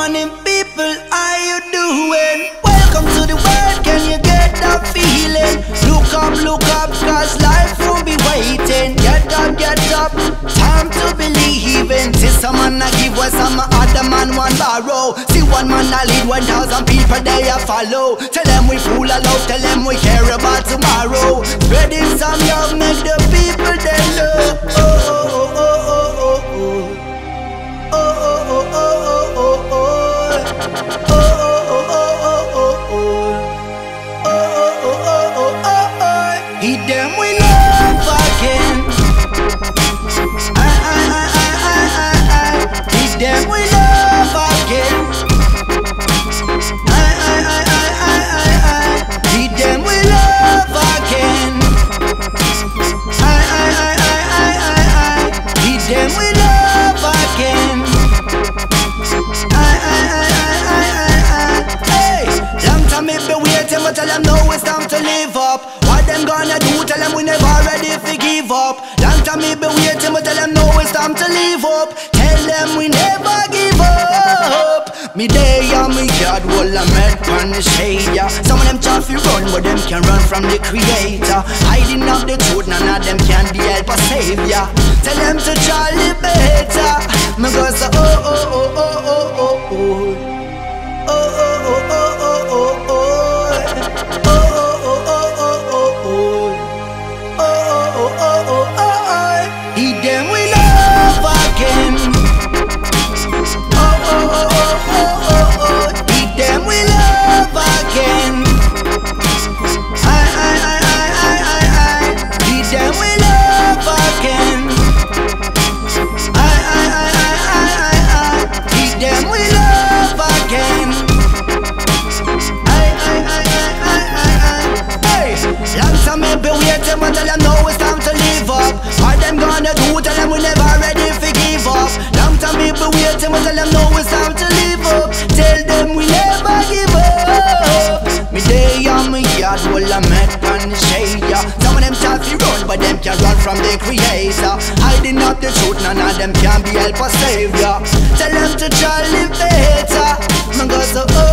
morning, people, how you doing? Welcome to the world, can you get that feeling? Look up, cause life won't be waiting. Get up, time to believe in. See some man a give what some other man want borrow. See one man a lead 1,000 people they a follow. Tell them we full of love, tell them we care about tomorrow. Spreading some love, make the people they love. Oh, oh, oh, oh, oh, oh. Eat them we love again. Eat them we love again. Eat them we love again. Eat them we love again. Hey, long time me be waiting, but tell them now it's time to live up. What them gonna do? Tell them we never ready to give up. Long time me be waiting, but tell them now it's time to live up. Tell them we never give up. Me day on me yard, wall I met on the shade, yeah. Some of them try to run, but them can run from the creator. Hiding up the truth, none of them can be help or savior. Tell them to try live better. Me go say oh oh oh oh oh oh oh. Oh oh oh oh oh oh oh. Oh oh oh oh oh oh. Oh oh oh oh oh. Eat them we love again. Oh oh oh oh oh oh oh. Eat them we love again. Eat them we love again. Eat them we love again. Long time me be waiting, but tell them now it's time to live up. What them gonna do? Tell them we never ready to give up. Long time me be waiting, but tell them now it's time to live up. Tell them we never give up. Me day on me yard, well I met on the shade, yeah. Some of them try to run, but them can run from the creator. Hiding up the truth, none of them can be help or savior. Tell them to try live better. Man go so